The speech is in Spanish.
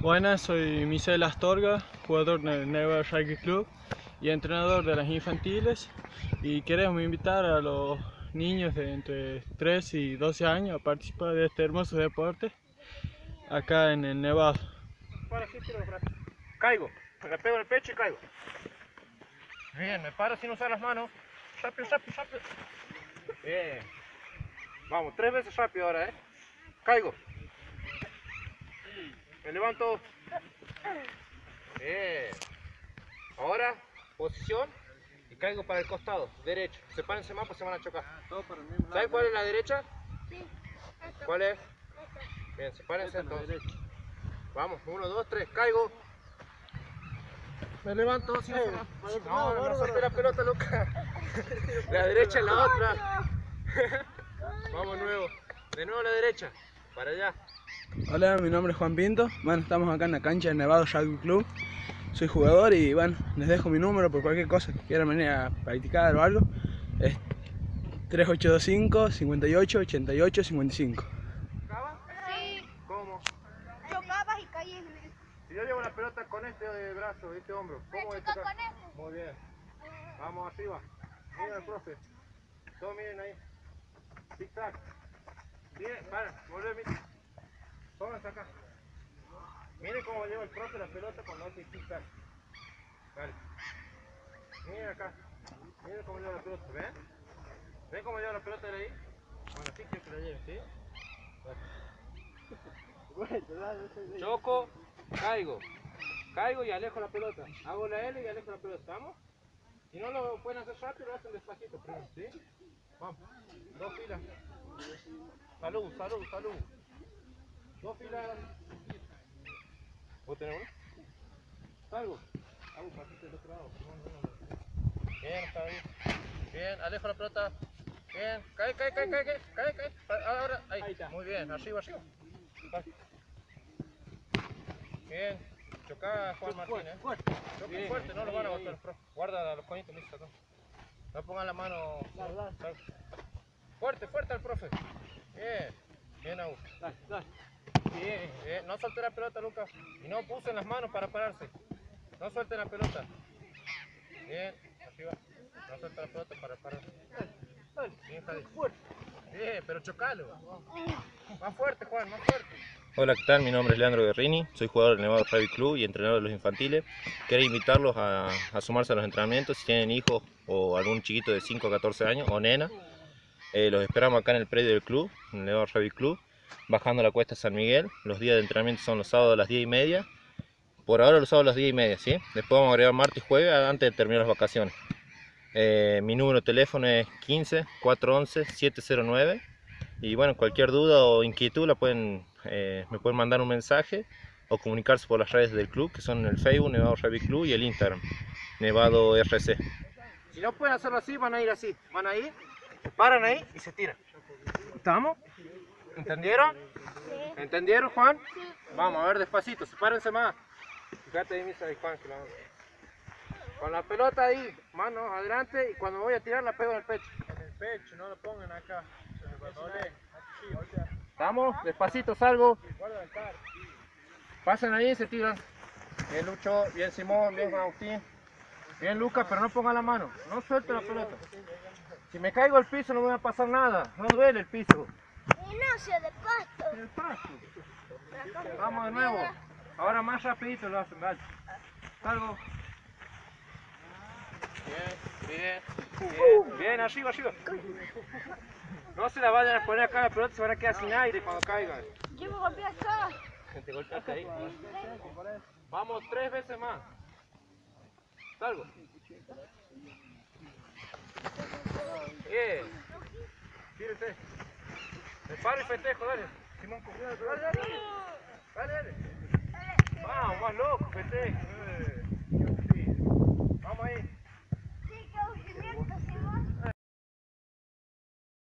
Buenas, soy Misael Astorga, jugador del Neva Rugby Club y entrenador de las infantiles, y queremos invitar a los niños de entre 3 y 12 años a participar de este hermoso deporte acá en el Nevado. Para así, tiro los brazos. Caigo, me pego en el pecho y caigo. Bien, me paro sin usar las manos. Rápido, rápido, rápido. Bien. Vamos, 3 veces rápido ahora, Caigo. Me levanto. Bien. Ahora, posición y caigo para el costado, derecho. Sepárense más, pues se van a chocar. ¿Saben cuál es la derecha? Sí. ¿Cuál es? Bien, sepárense entonces. Vamos, 1, 2, 3, caigo. Me levanto, si no suelte la pelota, loca. La derecha es la otra. Vamos nuevo. De nuevo a la derecha. Para allá. Hola, mi nombre es Juan Pinto. Bueno, estamos acá en la cancha del Nevado Rugby Club. Soy jugador y bueno, les dejo mi número por cualquier cosa que quieran venir a practicar o algo. Es 3825 58 88 55. ¿Chocabas? Sí. ¿Cómo? Chocabas y caías en el... Si yo llevo la pelota con este brazo, este hombro, ¿cómo es chocar? Muy bien. Vamos arriba. Miren al profe. Todos miren ahí. Tic tac. Bien, para, volver. Pónganse acá. Miren cómo lleva el profe la pelota cuando hace tic tac. Dale. Miren acá. Miren cómo lleva la pelota. ¿Ven? ¿Ven cómo lleva la pelota de ahí? Bueno, así quiero que la lleven, ¿sí? Dale. Choco, caigo. Caigo y alejo la pelota. Hago la L y alejo la pelota. ¿Estamos? Si no lo pueden hacer rápido, lo hacen despacito primero, ¿sí? Vamos. 2 filas. Salud, salud, salud. 2 filas. ¿Vos tenés uno? Salgo. Hago un pasito del otro lado. Bien, está bien. Bien, alejo la pelota. Bien. Cae. Ahora, ahí está. Muy bien, arriba. Vale. Bien. Chocá, Juan Martín, Choque fuerte, no lo van a botar, profe. Guarda los coñitos, listo. No pongan la mano. Fuerte al profe. Bien, Augusto. Dale. Bien. No suelte la pelota, Lucas. Y no usen las manos para pararse. No suelten la pelota. Bien, arriba. No suelten la pelota para pararse. Bien, Javi. Bien, pero chocalo. Más fuerte, Juan, más fuerte. Hola, ¿qué tal? Mi nombre es Leandro Guerrini, soy jugador del Nevado Rugby Club y entrenador de los infantiles. Quiero invitarlos a sumarse a los entrenamientos si tienen hijos o algún chiquito de 5 a 14 años o nena. Los esperamos acá en el predio del club, en el Nevado Rugby Club, bajando la cuesta San Miguel. Los días de entrenamiento son los sábados a las 10:30. Por ahora los sábados a las 10:30, ¿sí? Después vamos a agregar martes y jueves antes de terminar las vacaciones. Mi número de teléfono es 15 411 709. Y bueno, cualquier duda o inquietud me pueden mandar un mensaje o comunicarse por las redes del club, que son el Facebook Nevado Rugby Club y el Instagram Nevado RC. Si no pueden hacerlo así, van a ir así. Van a ir, se paran ahí y se tiran. ¿Estamos? ¿Entendieron? Sí. ¿Entendieron, Juan? Sí. Vamos, a ver, despacito, sepárense más. Fíjate ahí, Misa y Juan, que con la pelota ahí, manos adelante, y cuando voy a tirar la pego en el pecho. En el pecho, no lo pongan acá. ¿Estamos? Despacito salgo. Pasen ahí y se tiran. Bien Lucho, bien Simón, bien Agustín. Bien Lucas, pero no pongan la mano. No suelten la pelota. Si me caigo al piso no me va a pasar nada. No duele el piso. Gimnasio de pasto. El pasto. Vamos de nuevo. Ahora más rapidito lo hacen, dale. Salgo. Bien, arriba. No se la vayan a poner acá la pelota, se van a quedar sin aire cuando caigan. Yo me golpeé acá. Te golpeaste ahí. Vamos 3 veces más. Salgo. Bien. Tírese. Me paro y festejo, dale. Simón, dale. Vamos, más loco, festejo.